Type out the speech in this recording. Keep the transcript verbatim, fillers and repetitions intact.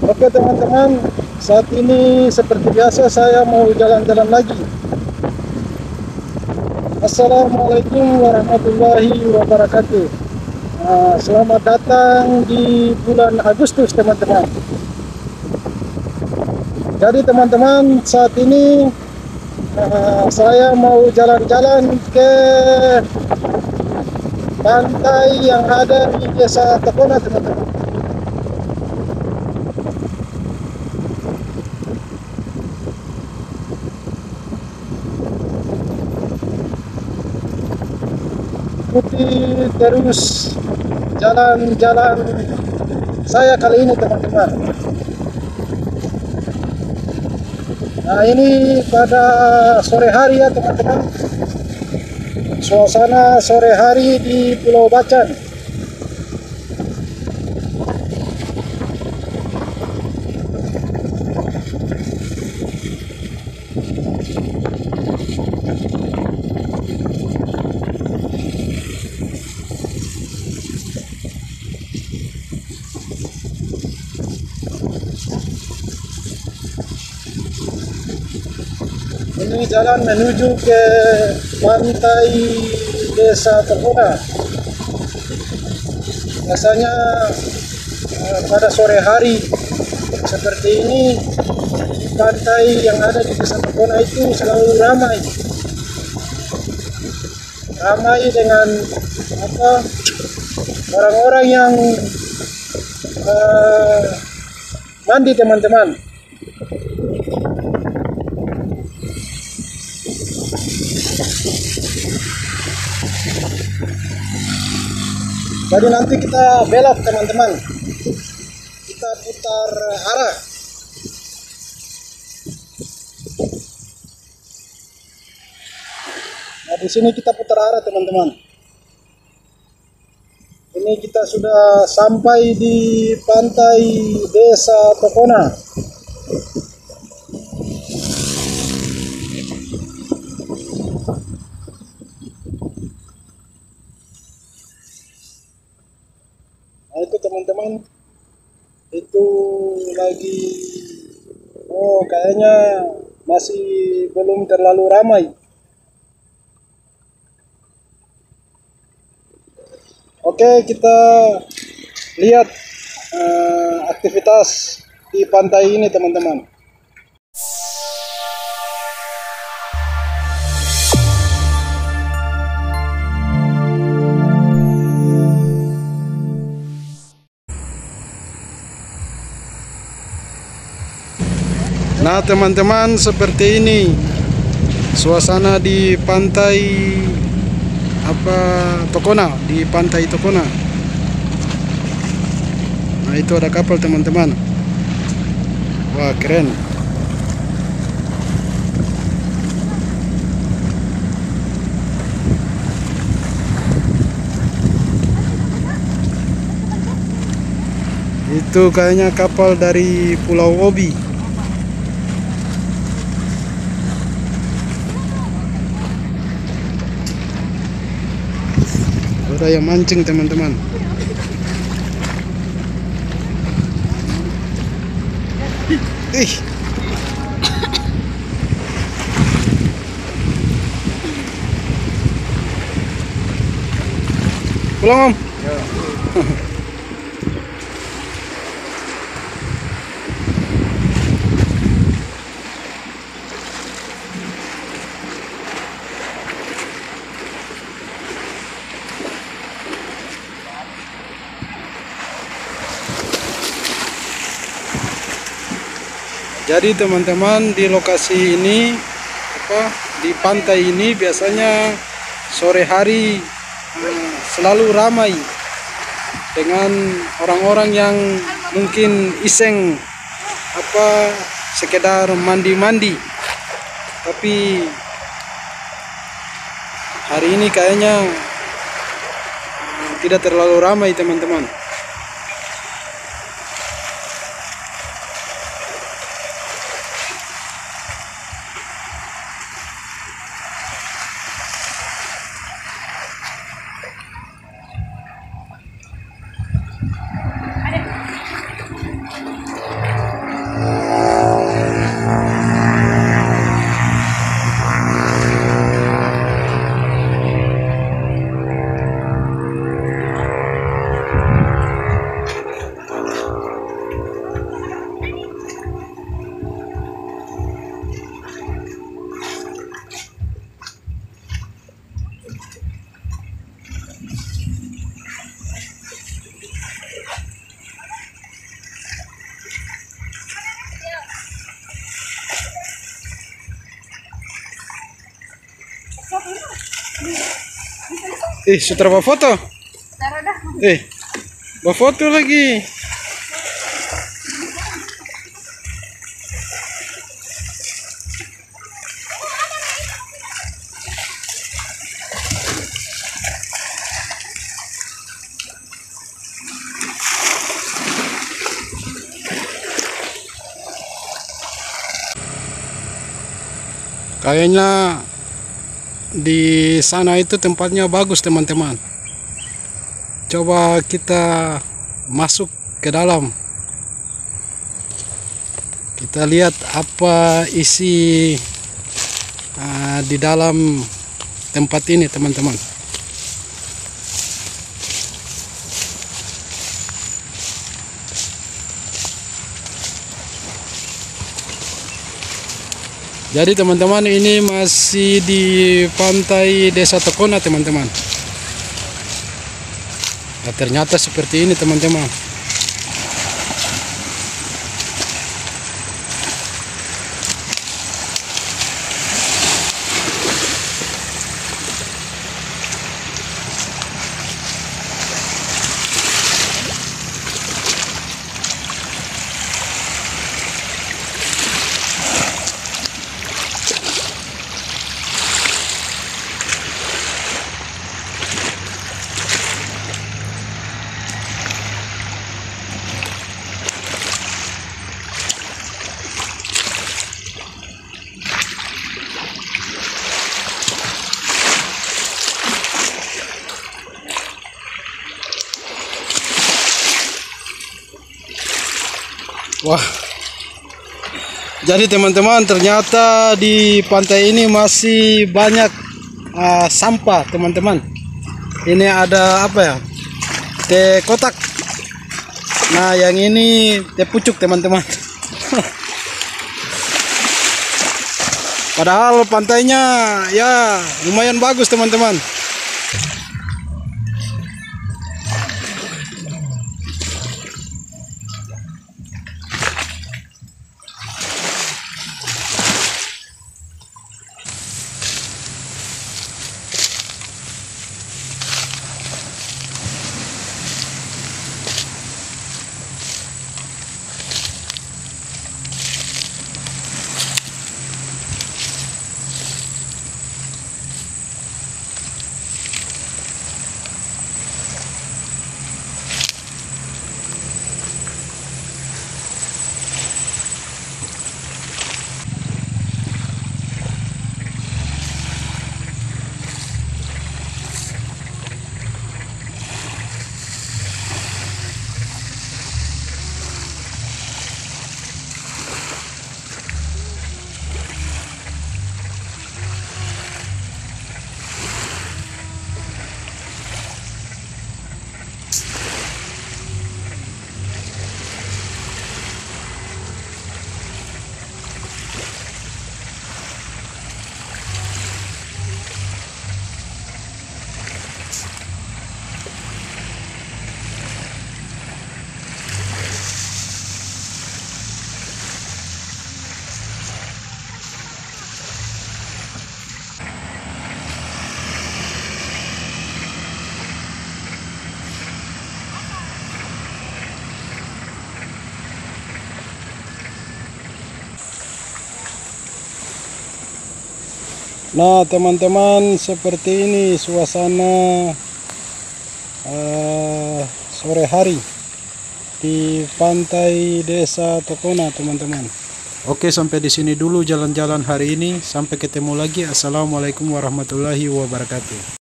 Oke teman-teman, saat ini seperti biasa saya mau jalan-jalan lagi. Assalamualaikum warahmatullahi wabarakatuh. Nah, selamat datang di bulan Agustus teman-teman. Jadi teman-teman, saat ini uh, saya mau jalan-jalan ke pantai yang ada di Desa Tokona teman-teman. Ikuti terus jalan-jalan saya kali ini teman-teman. Nah, ini pada sore hari ya teman-teman. Suasana sore hari di Pulau Bacan. Ini jalan menuju ke pantai Desa Tokona. Biasanya eh, pada sore hari seperti ini, pantai yang ada di Desa Tokona itu selalu ramai. Ramai dengan apa? Orang-orang yang eh, mandi teman-teman. Jadi nanti kita belok teman-teman, kita putar arah. Nah, di sini kita putar arah teman-teman. Ini kita sudah sampai di pantai Desa Tokona. Nah, itu teman-teman, itu lagi, oh kayaknya masih belum terlalu ramai. Oke, kita lihat uh, aktivitas di pantai ini teman-teman. Nah teman-teman, seperti ini suasana di pantai apa Tokona, di pantai Tokona. Nah itu ada kapal teman-teman. Wah keren. Itu kayaknya kapal dari Pulau Obi. Ada yang mancing teman-teman. Ih. Pulang om. Ya. Jadi teman-teman, di lokasi ini apa di pantai ini biasanya sore hari eh, selalu ramai dengan orang-orang yang mungkin iseng apa sekedar mandi-mandi. Tapi hari ini kayaknya eh, tidak terlalu ramai teman-teman. Eh, sutra bawa foto. Eh, bawa foto lagi. Kayaknya di sana itu tempatnya bagus teman-teman. Coba kita masuk ke dalam. Kita lihat apa isi uh, di dalam tempat ini teman-teman. Jadi teman-teman, ini masih di pantai Desa Tokona teman-teman. Nah, ternyata seperti ini teman-teman. Wah, jadi teman-teman, ternyata di pantai ini masih banyak uh, sampah teman-teman. Ini ada apa ya, teh kotak. Nah, yang ini teh pucuk teman-teman. Padahal pantainya ya lumayan bagus teman-teman. Nah teman-teman, seperti ini suasana uh, sore hari di pantai Desa Tokona teman-teman. Oke, sampai di sini dulu jalan-jalan hari ini. Sampai ketemu lagi. Assalamualaikum warahmatullahi wabarakatuh.